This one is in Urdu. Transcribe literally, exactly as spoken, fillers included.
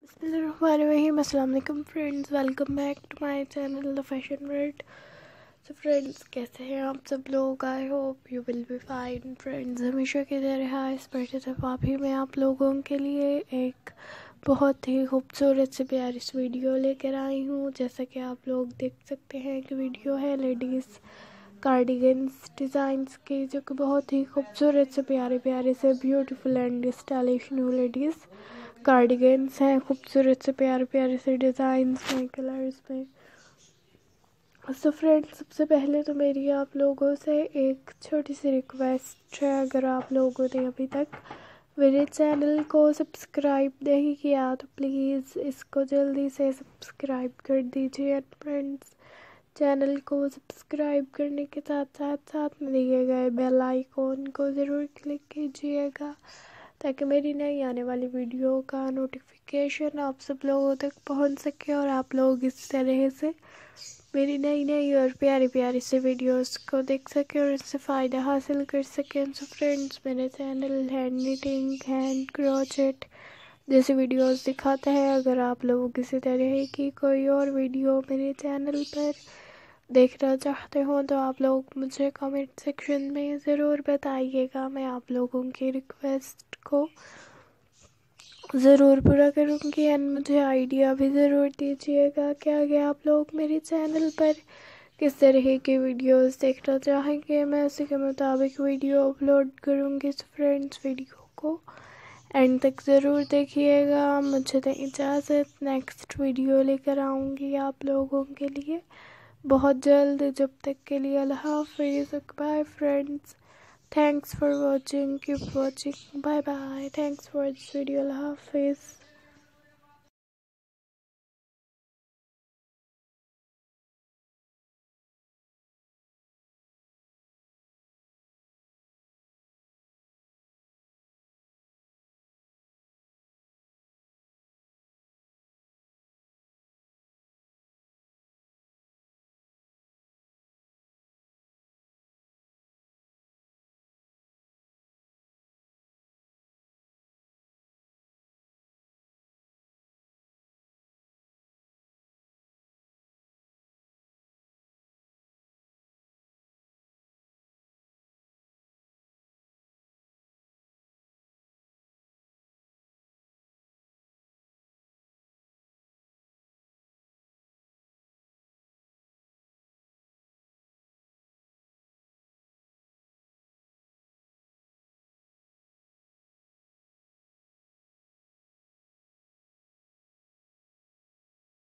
بسم اللہ الرحمن الرحیم. السلام علیکم friends, welcome back to my channel the fashion world. So friends, کیسے ہیں آپ سب لوگ؟ I hope you will be fine. Friends, ہمیشہ کی طرح اس مرتبہ بھی میں آپ لوگوں کے لیے ایک بہت ہی خوبصورت سے پیاری سی ویڈیو لے کر آئی ہوں. جیسا کہ آپ لوگ دیکھ سکتے ہیں کہ ویڈیو ہے لیڈیز کارڈیگنس ڈیزائنس کی, جو کہ بہت ہی خوبصورت سے پیارے پیارے سے beautiful and stylish new ladies cardigans ہیں. خوبصورت سے پیارے پیارے سے ڈیزائنس میں, کلرز میں. سو فرینڈ, سب سے پہلے تو میری آپ لوگوں سے ایک چھوٹی سی ریکویسٹ ہے. اگر آپ لوگوں نے ابھی تک میرے چینل کو سبسکرائب نہیں کیا تو پلیز اس کو جلدی سے سبسکرائب کر دیجیے. فرینڈز, چینل کو سبسکرائب کرنے کے ساتھ ساتھ ساتھ میں دیے گئے بیل آئیکن کو ضرور کلک کیجیے گا, تاکہ میری نئی آنے والی ویڈیو کا نوٹیفیکیشن آپ سب لوگوں تک پہنچ سکے اور آپ لوگ اس طرح سے میری نئی نئی اور پیاری پیاری سے ویڈیوز کو دیکھ سکیں اور اس سے فائدہ حاصل کر سکیں. سو فرینڈز, میرے channel hand knitting, hand crochet جیسی ویڈیوز دکھاتا ہے. اگر آپ لوگ کسی طرح کی کوئی اور ویڈیو میرے چینل پر دیکھنا چاہتے ہوں تو آپ لوگ مجھے کمنٹ سیکشن میں ضرور بتائیے گا. میں آپ لوگوں کی ریکویسٹ کو ضرور پورا کروں گی, اینڈ مجھے آئیڈیا بھی ضرور دیجیے گا کہ آگے آپ لوگ میرے چینل پر کس طرح کی ویڈیوز دیکھنا چاہیں گے. میں اسی کے مطابق ویڈیو اپلوڈ کروں گی. سو فرینڈز, ویڈیو کو اینڈ تک ضرور دیکھیے گا. مجھے دیں اجازت, نیکسٹ ویڈیو لے کر آؤں گی آپ لوگوں کے لیے بہت جلد. جب تک کے لیے اللہ حافظ. Bye friends, thanks for watching, keep watching, bye bye, thanks for this video, Allah Hafiz.